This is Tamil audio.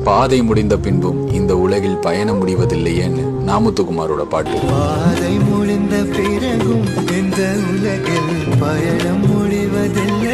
பாதை முடிந்த பின்பும் இந்த உலகில் பயணம் முடிவதில்லையேன்னு நாமுத்துக்குமாரோட பாட்டு. பாதை முடிந்த பிறகும் இந்த உலகில் பயணம் முடிவதில்லை.